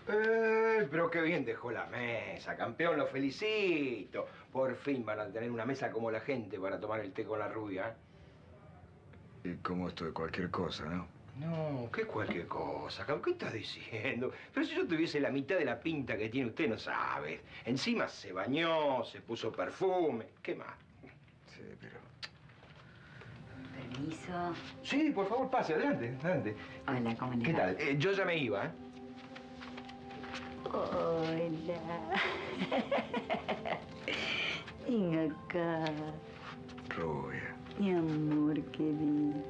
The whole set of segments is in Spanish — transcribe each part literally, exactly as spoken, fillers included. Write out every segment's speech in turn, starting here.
Eh, pero qué bien dejó la mesa, campeón, lo felicito. Por fin van a tener una mesa como la gente para tomar el té con la rubia. Y como esto de cualquier cosa, ¿no? No, ¿qué cualquier cosa? ¿Qué estás diciendo? Pero si yo tuviese la mitad de la pinta que tiene usted, no sabe. Encima se bañó, se puso perfume. ¿Qué más? Sí, pero... Permiso. Sí, por favor, pase, adelante, adelante. Hola, ¿cómo le va? ¿Qué tal? Eh, yo ya me iba, ¿eh? Hola. Ven acá. Rubia. Mi amor querido.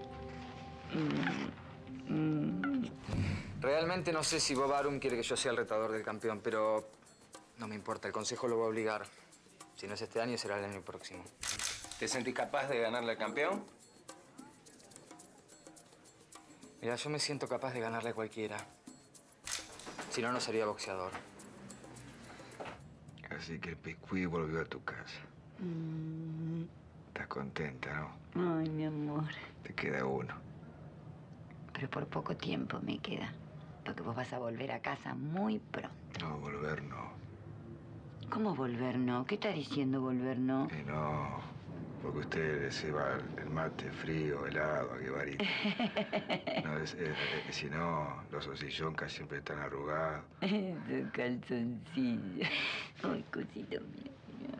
Mm. Mm. Realmente no sé si Bob Arum quiere que yo sea el retador del campeón, pero no me importa, el consejo lo va a obligar. Si no es este año, será el año próximo. ¿Te sentís capaz de ganarle al campeón? Mira, yo me siento capaz de ganarle a cualquiera. Si no, no sería boxeador. Así que el Piscuí volvió a tu casa. Mm. Estás contenta, ¿no? Ay, mi amor. Te queda uno. Pero por poco tiempo me queda. Porque vos vas a volver a casa muy pronto. No, volver no. ¿Cómo volver no? ¿Qué está diciendo volver no? Y no, porque usted se va el mate frío, helado, a Guevarita. No, es, es, es, si no, los osilloncas siempre están arrugados. Esos calzoncillos. Ay, cosito mío.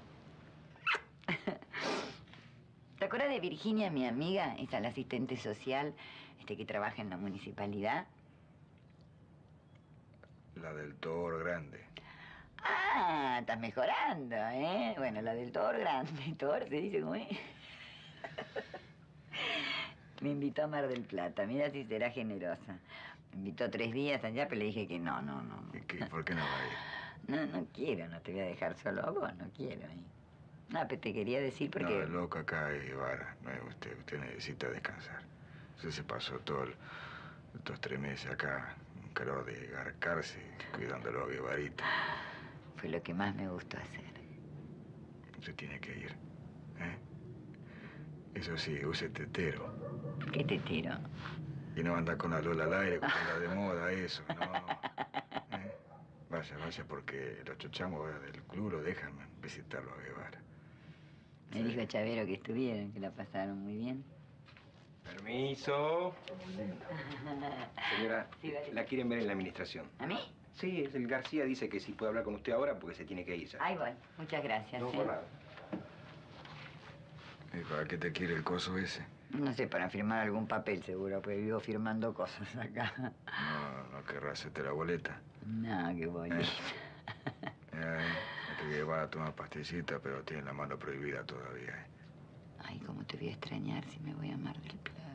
¿Te acuerdas de Virginia, mi amiga? Esa, la asistente social, este, que trabaja en la municipalidad. La del Toro Grande. Ah, estás mejorando, ¿eh? Bueno, la del Toro Grande. Toro se dice, ¿cómo es? Me invitó a Mar del Plata. Mira si será generosa. Me invitó tres días allá, pero le dije que no, no, no. ¿Y qué? ¿Por qué no va a ir? No, no quiero, no te voy a dejar solo a vos, no quiero. ¿eh? No, pero te quería decir porque... No, loco acá es Guevara. No es usted. Usted necesita descansar. Usted se pasó todo el, estos tres meses acá, un calor de garcarse, cuidándolo a Guevarita. Fue lo que más me gustó hacer. Usted tiene que ir, ¿eh? Eso sí, use tetero. ¿Qué tetero? Y no anda con la Lola al aire, con la de moda, eso, no. ¿Eh? Vaya, vaya, porque los chochamos del club lo dejan visitarlo a Guevara. Me Sí. dijo Chavero que estuvieron, que la pasaron muy bien. Permiso. Señora, Sí, vale. la quieren ver en la administración. ¿A mí? Sí, el García dice que si puede hablar con usted ahora porque se tiene que ir ya. Ahí voy. Muchas gracias. No, ¿eh? por nada. ¿Y para qué te quiere el coso ese? No sé, para firmar algún papel seguro, porque vivo firmando cosas acá. No, no querrás hacerte la boleta. No, qué bonito. Eh, te llevar a tomar pastillita, pero tiene la mano prohibida todavía, ¿eh? Ay, cómo te voy a extrañar si me voy a Mar del Plata.